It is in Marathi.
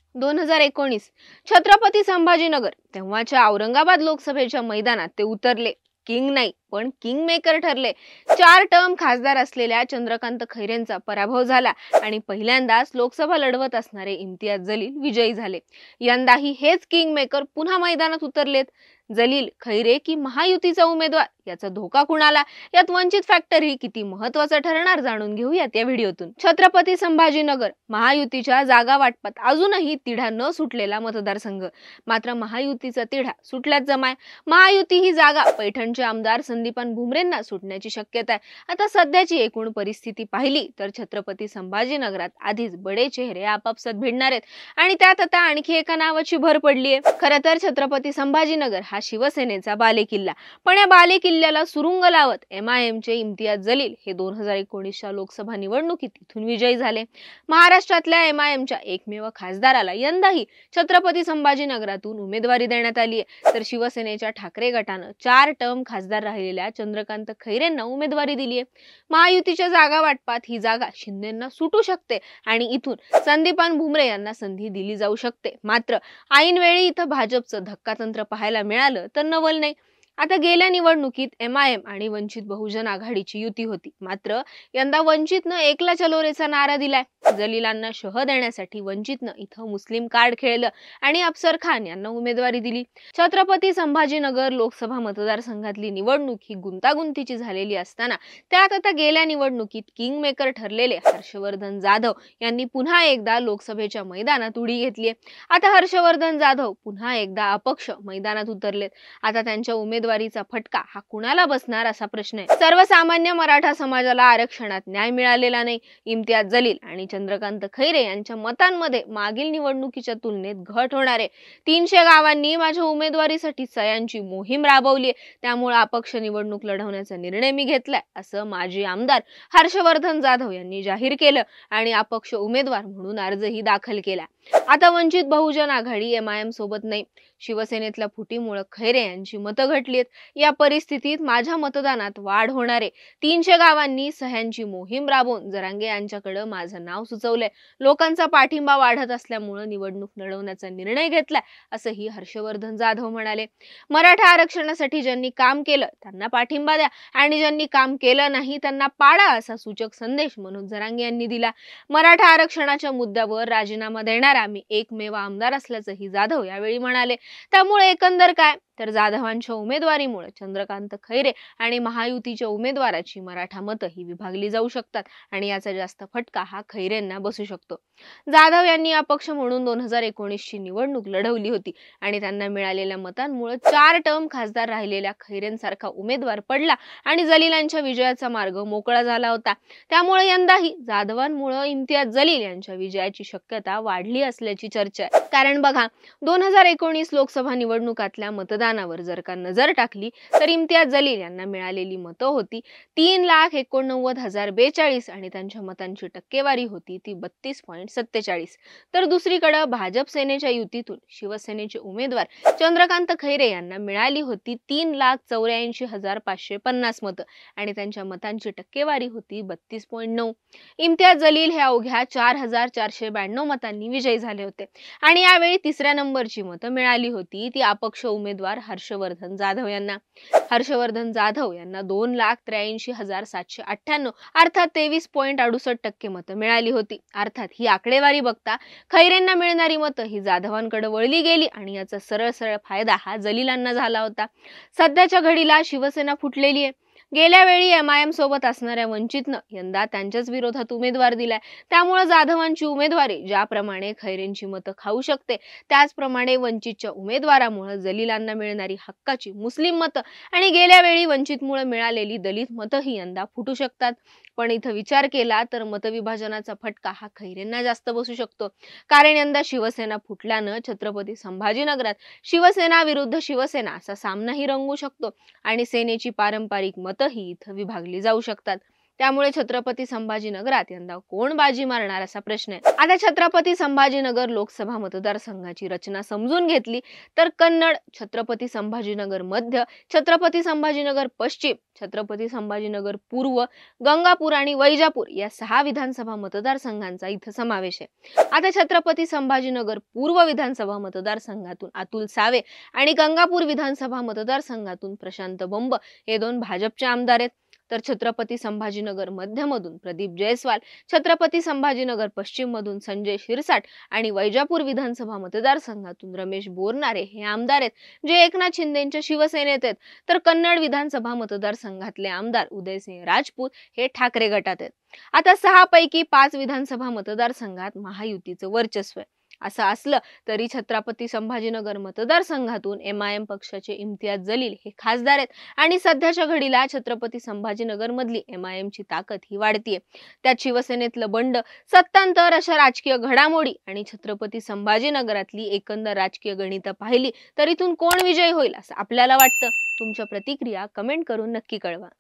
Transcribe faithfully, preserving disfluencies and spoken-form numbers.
दोन हजार एकोणीस छत्रपती संभाजीनगर तेव्हाच्या औरंगाबाद लोकसभेच्या मैदानात ते उतरले. किंग नाही पण किंग मेकर ठरले. चार टर्म खासदार असलेल्या चंद्रकांत खैरेंचा पराभव झाला आणि पहिल्यांदाच लोकसभा लढवत असणारे इम्तियाज जलील विजयी झाले. यंदाही हेच किंग मेकर पुन्हा मैदानात उतरलेत. जलील, खैरे की महायुतीचा उमेदवार याचा धोका कुणाला, यात वंचित फॅक्टर ही किती महत्वाचा ठरणार जाणून घेऊयात या व्हिडिओतून. छत्रपती संभाजीनगर महायुतीच्या जागा वाटपात अजूनही तिढा न सुटलेला मतदारसंघ. मात्र महायुतीचा तिढा सुटल्याच जमाय. महायुती ही जागा पैठणचे आमदार संदीपान भुमरेंना सुटण्याची शक्यता आहे. आता सध्याची एकूण परिस्थिती पाहिली तर छत्रपती संभाजीनगरात आधीच बडे चेहरे आपापसात भिडणार आहेत आणि त्यात आता आणखी एका नावाची भर पडली आहे. खरं तर छत्रपती संभाजीनगर हा शिवसेनेचा बालेकिल्ला, पण या बालेकिल्ल्याला सुरुंग लावत एम आय एम चे इम्तियाज जलील हे दोन हजार एकोणीसच्या लोकसभा निवडणुकीत इथून विजयी झाले. महाराष्ट्रातल्या एम आय एमच्या एकमेव खासदाराला यंदाही छत्रपती संभाजीनगरातून उमेदवारी देण्यात आली आहे, तर शिवसेनेच्या ठाकरे गटानं चार टर्म खासदार राहिलेल्या चंद्रकांत खैरेंना उमेदवारी दिली आहे. महायुतीच्या जागा वाटपात ही जागा शिंदेंना सुटू शकते आणि इथून संदीपान भुमरे यांना संधी दिली जाऊ शकते. मात्र ऐनवेळी इथं भाजपचं धक्कातंत्र पाहायला मिळालं तर नवल नाही. आता गेल्या निवडणुकीत एम आय एम आणि वंचित बहुजन आघाडीची युती होती, मात्र यंदा वंचितनं एकला चलो रेचा नारा दिलाय. जलीलांना शह देण्यासाठी वंचितनं इथं मुस्लिम कार्ड खेळलं आणि अफसर खान यांना उमेदवारी दिली. छत्रपती संभाजीनगर लोकसभा मतदारसंघातली निवडणूक ही गुंतागुंतीची झालेली असताना त्यात आता गेल्या निवडणुकीत किंग मेकर ठरलेले हर्षवर्धन जाधव यांनी पुन्हा एकदा लोकसभेच्या मैदानात उडी घेतलीय. आता हर्षवर्धन जाधव पुन्हा एकदा अपक्ष मैदानात उतरलेत. आता त्यांच्या उमेदवारीचा फटका हा कुणाला बसणार असा प्रश्न आहे. सर्वसामान्य मराठा समाजाला आरक्षणात न्याय मिळालेला नाही. इम्तियाज जलील आणि चंद्रकांत खैरे यांच्या मतांमध्ये मागील निवडणुकीच्या तुलनेत घट होणार आहे. तीनशे गावांनी माझ्या उमेदवारीसाठी सह्यांची मोहीम राबवली, त्यामुळे अपक्ष निवडणूक लढवण्याचा निर्णय मी घेतलाय असं माजी आमदार हर्षवर्धन जाधव यांनी जाहीर केलं आणि अपक्ष उमेदवार म्हणून अर्जही दाखल केला. आता Vanchit Bahujan Aghadi M I M सोबत नाही. शिवसेनेतल्या फुटीमुळे खैरे यांची मतं घटलीत. या परिस्थितीत माझ्या मतदानात वाढ होणार आहे. तीनशे गावांनी सह्यांची मोहीम राबवून जरांगे यांच्याकडे माझं नाव सुचवलंय. लोकांचा पाठिंबा वाढत असल्यामुळे निवडणूक लढवण्याचा निर्णय घेतलाय असंही हर्षवर्धन जाधव म्हणाले. मराठा आरक्षणासाठी ज्यांनी काम केलं त्यांना पाठिंबा द्या आणि ज्यांनी काम केलं नाही त्यांना पाडा असा सूचक संदेश मनोज जरांगे यांनी दिला. मराठा आरक्षणाच्या मुद्द्यावर राजीनामा देणारा मी एकमेव आमदार असल्याचंही जाधव यावेळी म्हणाले. त्यामुळे एकंदर काय तर जाधवांच्या उमेदवारीमुळे चंद्रकांत खैरे आणि महायुतीच्या उमेदवाराची मराठा मतं ही विभागली जाऊ शकतात आणि याचा जास्त फटका हा खैरेंना बसू शकतो. जाधव यांनी अपक्ष म्हणून दोन हजार एकोणीस ची निवडणूक लढवली होती आणि त्यांना मिळालेल्या मतांमुळे चार टर्म खासदार राहिलेल्या खैरेंसारखा उमेदवार पडला आणि जलीलांच्या विजयाचा मार्ग मोकळा झाला होता. त्यामुळे यंदाही जाधवांमुळे इम्तियाज जलील यांच्या विजयाची शक्यता वाढली असल्याची चर्चा आहे. कारण बघा, दोन हजार एकोणीस लोकसभा निवडणुकातल्या मतदानावर जर का नजर टाकली तर इम्तियाज जलील यांना मिळालेली मतं होती तीन लाख एकोणनव्वद हजार बेचाळीस आणि त्यांच्या मतांची टक्केवारी होती ती बत्तीस पॉईंट सत्तेचाळीस. तर दुसरीकडे भाजप सेनेच्या युतीतून शिवसेनेचे उमेदवार चंद्रकांत खैरे यांना मिळाली होती तीन लाख चौऱ्याऐंशी हजार पाचशे पन्नास मतं आणि त्यांच्या मतांची टक्केवारी होती बत्तीस पॉईंट नऊ. इम्तियाज जलील हे अवघ्या चार हजार चारशे ब्याण्णव मतांनी विजयी झाले होते आणि यावेळी तिसऱ्या नंबरची मतं मिळाली होती ती अपक्ष उमेदवार हर्षवर्धन जाधव यांना. हर्षवर्धन जाधव यांना दोन लाख त्र्याऐंशी हजार सातशे अठ्ठ्याण्णव अर्थात तेवीस पॉईंट अडुसष्ट टक्के मतं मिळाली होती. अर्थात ही आकडेवारी बघता खैरेंना मिळणारी मतं ही जाधवांकडे वळली गेली आणि याचा सरळ सरळ फायदा हा जलीलांना झाला होता. सध्याच्या घडीला शिवसेना फुटलेली आहे. गेल्या वेळी एम आय एम सोबत असणाऱ्या वंचितनं यंदा त्यांच्याच विरोधात उमेदवार दिलाय. त्यामुळे जाधवांची उमेदवारी ज्याप्रमाणे खैरेंची मतं खाऊ शकते त्याचप्रमाणे वंचितच्या उमेदवारामुळे जलीलांना मिळणारी हक्काची मुस्लिम मतं आणि गेल्या वेळी वंचितमुळे मिळालेली दलित मतं ही यंदा फुटू शकतात. पण इथं विचार केला तर मतविभाजनाचा फटका हा खैरेंना जास्त बसू शकतो. कारण यंदा शिवसेना फुटल्यानं छत्रपती संभाजीनगरात शिवसेना विरुद्ध शिवसेना असा सामनाही रंगू शकतो आणि सेनेची पारंपरिक मतं ही इथं विभागली जाऊ शकतात. त्यामुळे छत्रपती संभाजीनगरात यंदा कोण बाजी मारणार असा प्रश्न आहे। आता छत्रपती संभाजीनगर लोकसभा मतदारसंघाची रचना समजून घेतली तर कन्नड, छत्रपती संभाजीनगर मध्य, छत्रपती संभाजीनगर पश्चिम, छत्रपती संभाजीनगर पूर्व, गंगापूर आणि वैजापूर या सहा विधानसभा मतदारसंघांचा इथं समावेश आहे। आता छत्रपती संभाजीनगर पूर्व विधानसभा मतदारसंघातून अतुल सावे आणि गंगापूर विधानसभा मतदारसंघातून प्रशांत बंब हे दोन भाजपचे आमदार आहेत, तर छत्रपती संभाजीनगर मध्यमधून प्रदीप जयस्वाल, छत्रपती संभाजीनगर पश्चिम मधून संजय शिरसाट आणि वैजापूर विधानसभा मतदारसंघातून रमेश बोरनारे हे आमदार आहेत, जे एकनाथ शिंदेच्या शिवसेनेत आहेत। तर कन्नड विधानसभा मतदारसंघातले आमदार उदयसिंह राजपूत हे ठाकरे गटात आहेत। आता सहा पैकी पाच विधानसभा मतदारसंघात महायुतीचं वर्चस्व आहे। असं असलं तरी छत्रपती संभाजीनगर मतदारसंघातून एम आय एम पक्षाचे इम्तियाज जलील हे खासदार आहेत आणि सध्याच्या घडीला छत्रपती संभाजीनगर मधली एम आय एम ची ताकद ही वाढतीये। त्यात शिवसेनेतलं बंड, सत्तांतर अशा राजकीय घडामोडी आणि छत्रपती संभाजीनगरातली एकंदर राजकीय गणितं पाहिली तर इथून कोण विजयी होईल असं आपल्याला वाटतं? तुमच्या प्रतिक्रिया कमेंट करून नक्की कळवा।